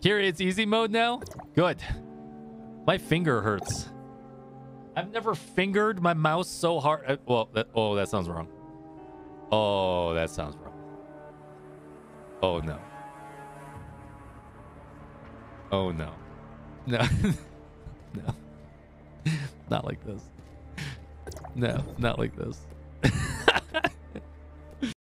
Kiri, it's easy mode now? Good. My finger hurts. I've never fingered my mouse so hard. Oh, that sounds wrong. Oh, that sounds wrong. Oh, no. Oh, no. No. No. Not like this. No, not like this.